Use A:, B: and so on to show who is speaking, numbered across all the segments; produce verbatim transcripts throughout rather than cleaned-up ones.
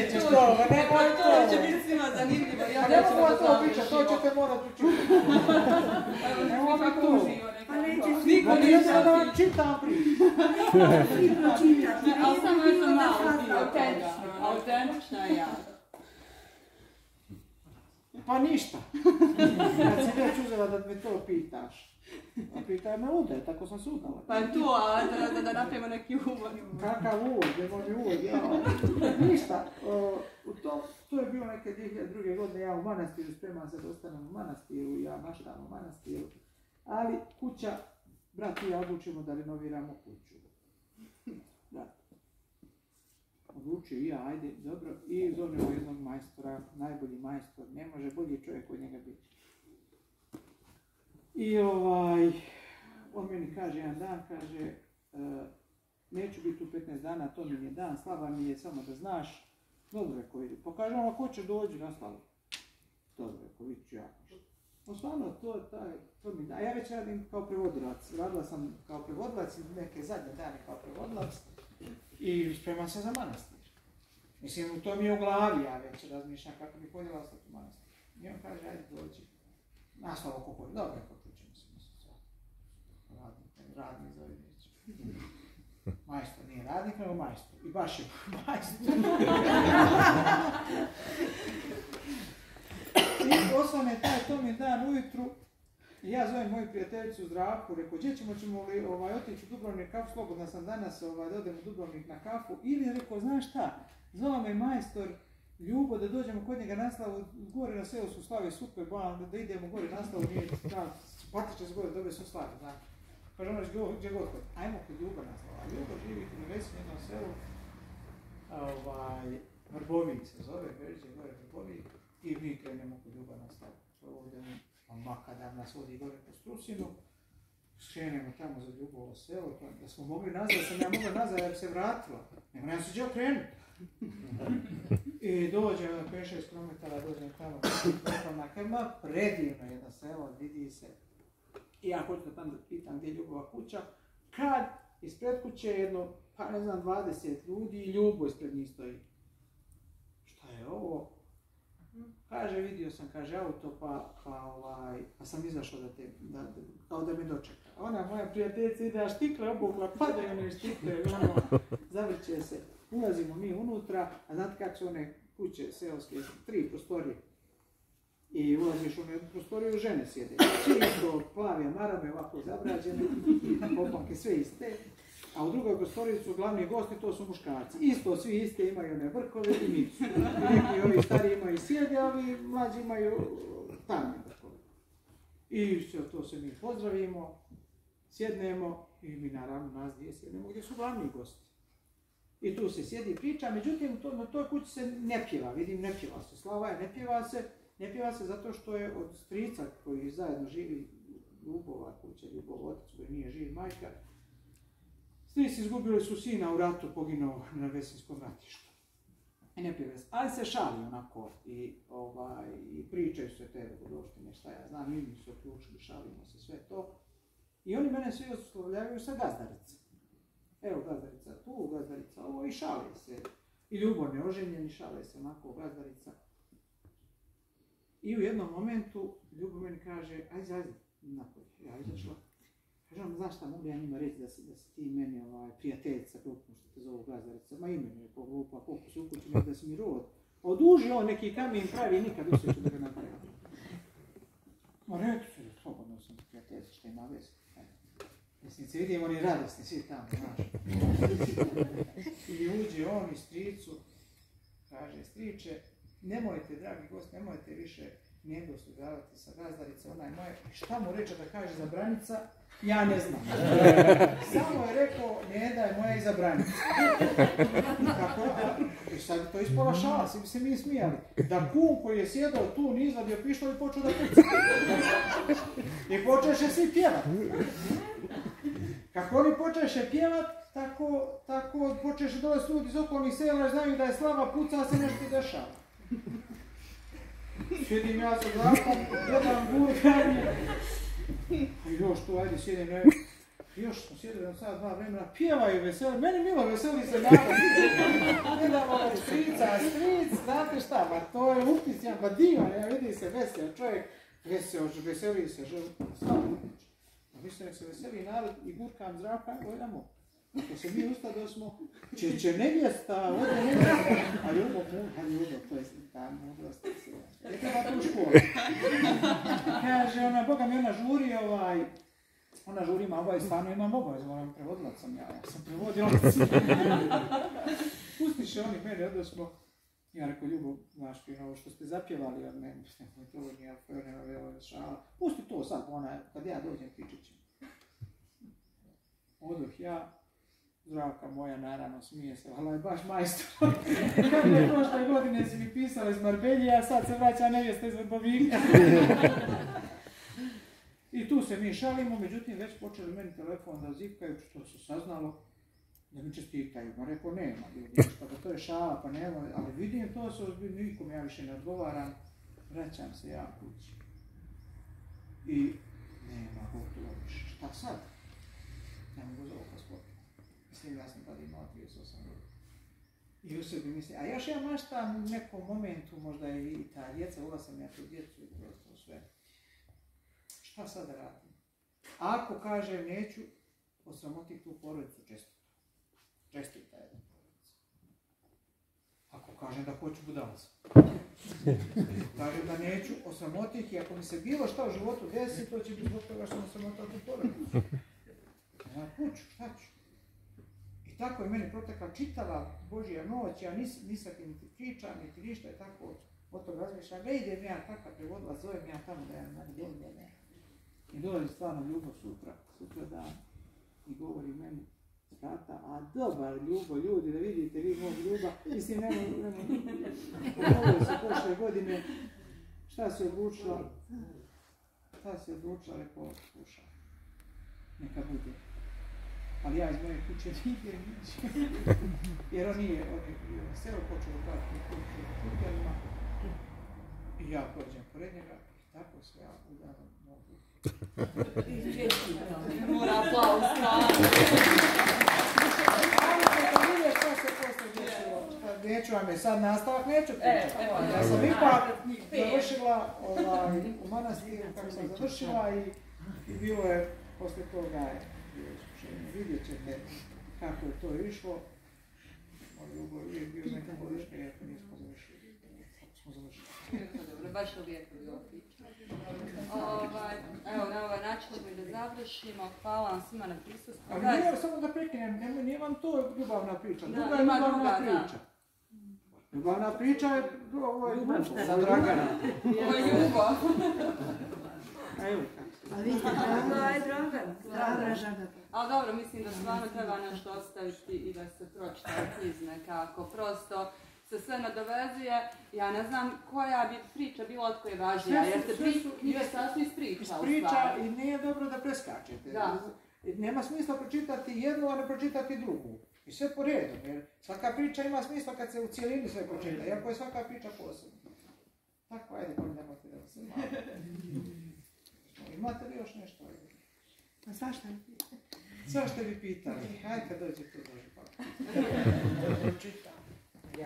A: nećeš to, nemoj to.
B: To će biti svima zanimljivo.
A: Ne mogu to pričati, to ćete morati učiti. Nemoj mi to.
C: Pa neće svi
A: Niko nije da vam čitam priču.
C: svi pročitati.
B: Ali samo je to malo ti autentično. Autentična ja.
A: Pa ništa. Kad si već uzela da me to pitaš. A pitaj me ude, tako sam se udala.
B: Pa je to, a da, da, da napravimo neki uvod.
A: Kakav uvod, gdje može uvod, ja. Ništa. Uh, to, to je bilo neke dvije hiljade druge godine, ja u manastiru, spremam se da ostanem u manastiru, ja maštam u manastiru. Ali kuća, brat i ja odlučimo da renoviramo kuću. Brat. Odlučio i ja, ajde, dobro. I zovemo jednog majstora, najbolji majstor, ne može bolji čovjek od njega biti. I ovaj, on meni kaže jedan dan, kaže, uh, neću biti u petnaest dana, to mi je dan, slava mi je, samo da znaš. Dobro, rekao, ide. Pokažem vam, ako će dođi na slavu. Dobro, rekao, vidit ću ja. No stvarno, to je taj, to mi da. Ja već radim kao prevodilac. Radila sam kao prevodilac i neke zadnje dane kao prevodilac. I spremam se za manastir. Mislim, to mi je u glavi, ja već razmišljam kako bi podjela ostati u manastir. I on kaže, ajde dođi. Naslavo kako je, dobro, rekao, čućemo se mjesec. Radnik, radnik zove već. Majstor nije radnik, nego majstor. I baš je majstor. I osvane taj, to mi je dan ujutru. I ja zovem moju prijateljicu Zdravku, rekao, gdje ćemo, ćemo li ovaj, otići u Dubrovnik kafu, slobodna sam danas ovaj, da odem u Dubrovnik na kafu. Ili rekao, znaš šta, zvao me majstor Ljubo da dođemo kod njega na slavu, gore na selu su slave super, bolam, da idemo gore na slavu, nije, znam, patiče se gore, dobre su slave, znam. Kaže ono, gdje god kod, ajmo kod Ljuba na slavu. A Ljubo živi u Vesim jednom selu, ovaj, Vrbovik se zove, Verđe gore Vrbovik, i mi krenemo kod Ljuba na slavu. Ovdje makadam nas vodi gore po Strusinu, skrenemo tamo za Ljubovo selo, da smo mogli nazad, da sam ja mogla nazad da bi se vratila, nego nema se gdje okrenuti. I dođem na pet šest kilometara, dođem tamo, na Krma, predivno jedno selo, vidi se. I ja hoću da tamo pitam gdje je Ljubova kuća, kad ispred kuće jedno, pa ne znam, dvadeset ljudi i Ljubo ispred njih stoji. Šta je ovo? Kaže, vidio sam, kaže, auto, pa, pa, ovaj, pa sam izašao da te, da, da, kao da me dočeka. Ona, moja prijateljica, ide, a štikle obukla, padaju one štikle, ono, zavrće se. Ulazimo mi unutra, a znate kako su one kuće seoske, tri prostorije. I ulaziš u jednu prostoriju, žene sjede. Čisto, plave marame, ovako zabrađene, popanke, sve iste. A u drugoj prostoriji su glavni gosti, to su muškarci. Isto, svi iste imaju one vrkove i micu. I neki ovi stari imaju sjede, a ovi mlađi imaju tamne vrkove. I sve to se mi pozdravimo, sjednemo i mi naravno nas gdje sjednemo, gdje su glavni gosti. I tu se sjedi i priča, međutim to, na toj kući se ne pjeva, vidim ne pjeva se. Slava je, ne pjeva se, ne pjeva se zato što je od strica koji zajedno živi Ljubova kuća, Ljubov otac koji nije živ, majka. Strici izgubili su sina u ratu, poginuo na Vesinskom ratištu. I ne pjeva se, ali se šali onako i, ovaj, i pričaju se te dogodovštine, šta ja znam, mi su uključili, šalimo se, sve to. I oni mene svi oslovljavaju sa gazdarice. Evo gazdarica tu, gazdarica ovo i šale se. I Ljubo neoženjeni, šale se onako gazdarica. I u jednom momentu Ljubo meni kaže, ajde, ajde, napolje. Ja izašla. Kaže on, znaš šta, mogu ja njima reći da si, da si ti meni ovaj, prijateljica, glupno što te zovu gazdarica. Ma ime mi je poglupa, koliko si ukućena da si mi rod. Oduži on neki kamen pravi i nikad usjeću da ga napravi. Ma rekli se, slobodno sam prijateljica, šta ima veze. Mislim, se vidimo oni radosni, svi tamo, znaš. I uđe on i stricu, kaže, striče, nemojte, dragi gost, nemojte više njegu sudavati sa gazdarice, ona je moja. Šta mu reče da kaže za Branica, ja ne znam. Samo je rekao, Neda je moja i za Branica. Kako, i sad to ispala šala, svi bi se mi smijali. Da kum koji je sjedao tu, izvadio pištolj i počeo da puca. I počeše svi pjevati. Kako oni počeše pjevat, tako, tako počeše dolaziti ljudi iz okolnih sela, znaju da je slava, puca se nešto dešava. Sjedim ja sa Zdravkom, gledam burganje. I još tu, ajde, sjedim, ne. Još smo sjedili na sad dva vremena, pjevaju veseli, meni milo veseli se narod. Gledam ovaj strica, Veseo stric, znate šta, ma to je upisjan, ma divan, ja vidi se veseo čovjek, veseo, veseli se, stvarno. A mislim da se veseli narod i gurkam Zdravka, ojdamo. Ako se mi ustado smo, će, će nevjesta, ovdje nevjesta, a ljubav, a ljubav, to je ta mudrost. Je treba tu školu. Kaže ona, Boga mi ona žuri, ovaj, ona žuri ima ovaj, stvarno imam obavez, moram prevodilac sam ja, ja sam prevodilac. Pustiše oni mene, onda smo, ja rekao, Ljubo, znaš, prije ovo što ste zapjevali od mene, to nije, to nema šala, pusti to sad, ona, kad ja dođem, pričat ćemo. Odoh ja, Zdravka moja, naravno, smije se, ali je baš majstor. Kad je prošle godine si mi pisala iz Marbelje, a sad se vraća nevjesta iz Vrbovika. I tu se mi šalimo, međutim, već počeli meni telefon da zipkaju, što se saznalo, da mi čestitaju. Ma rekao, nema ljudi, pa da to je šala, pa nema, ali vidim to se ozbiljno, nikom ja više ne odgovaram, vraćam se ja kući. I nema gotovo više, šta sad? Ne mogu za oko spoti. Mislim, ja sam tada imao trideset osam godina. I u sebi mislim, a još ja maštam u nekom momentu, možda i ta djeca, ula sam ja tu djecu i prosto sve. Šta sad da radim? Ako kažem neću, osramotiti tu porodicu, čestito. Čestita jedna porodica. Ako kažem da hoću, budala sam. Kažem da neću, osramotiti, i ako mi se bilo šta u životu desi, to će biti zbog toga što sam osramotila tu porodicu. Ja kuću, šta ću? I tako je meni protekla čitava Božja noć, ja nis, nisam niti pričam, niti ništa je tako o tom razmišljam. Ne idem ja takva prevodila, zovem ja tamo da ja ne idem, ne, ne. I dolazi stvarno Ljubo sutra, sutra dan i govori meni, tata, a dobar Ljubo, ljudi, da vidite vi mog Ljuba, mislim, nema, nema, ovo se prošle godine, šta se odlučila, šta se odlučila, rekao, slušaj, neka bude. Ali ja iz moje kuće nigdje niđem, jer on nije, on je na selo počeo gledati u kutelima i ja pođem pored njega i tako se ja udaram mogu.
B: Mora aplauz, stvarno.
A: Ali kada vidje što se posle desilo, neću vam je sad nastavak, neću pričati. Ja sam ipak završila u manastiru kako sam završila i bilo je posle toga je. Vidjet ćete kako je to išlo. Moj Ljubo uvijek bio neka podrška, iako nismo završili. Smo završili.
B: Dobro, baš to lijepo bilo priča. Evo, na ovaj način ćemo i da završimo. Hvala vam svima na prisustvu.
A: Ali nije samo da prekinem, nije vam to ljubavna priča. Druga je ljubavna priča. Ljubavna priča je Ljubo, za Dragana.
B: Ovo je Ljubo.
A: Evo.
C: A vidite, ovo je Dragan, Dragan.
B: Ali dobro, mislim da stvarno treba nešto ostaviti i da se pročita knjiz nekako. Prosto se sve nadovezuje. Ja ne znam koja bi priča bila od koje važnija, jer se knjiga sastoji iz priča.
A: Iz priča i nije dobro da preskačete.
B: Da.
A: Nema smisla pročitati jednu, a ne pročitati drugu. I sve po redu, jer svaka priča ima smisla kad se u cijelini sve pročita, iako je svaka priča posebna. Tako, ajde, pa nemojte da se malo. Imate li još nešto?
C: Pa svašta?
A: Svašta bi pitali. Hajde kad dođe tu dođe pa. Pročitam. Ja.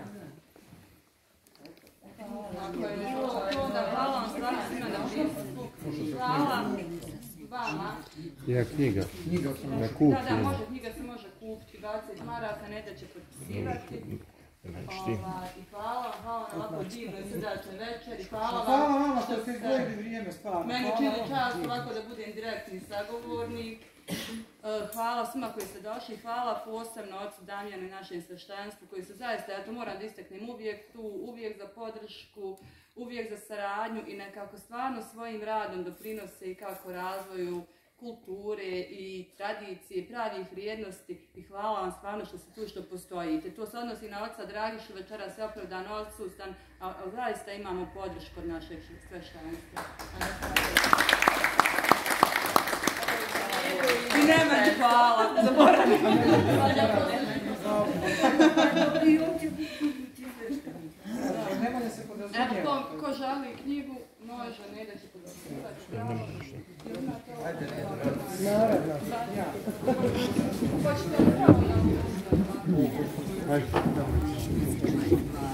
B: Ako je to, onda hvala vam stvarno svima na prisustvu. Hvala vama.
D: Ja knjiga.
A: Knjiga
D: na kupi.
B: Da, da, može, knjiga se može kupiti, dvadeset maraka, Neda će potpisivati. I hvala, hvala na ovako divnoj srdačnoj večeri. Hvala
A: vam što ste izdvojili vrijeme, stvarno.
B: Meni čini čast ovako da budem direktni sagovornik. Hvala svima koji ste došli, hvala posebno ocu Damjanu i našem sveštenstvu koji su zaista, ja to moram da istaknem, uvijek tu, uvijek za podršku, uvijek za saradnju i nekako stvarno svojim radom doprinose i kako razvoju kulture i tradicije, pravih vrijednosti i hvala vam stvarno što ste tu, što postojite. To se odnosi na oca Dragišu, večeras je opravdan odsustan, a zaista imamo podršku od našeg sveštenstva. I nema mi hvala, zaboravim. Evo, ko želi knjigu, može, ne da će podpisivati.
A: Ajde, naravno.
B: Hoćete li pravo na ovu?
D: Ajde.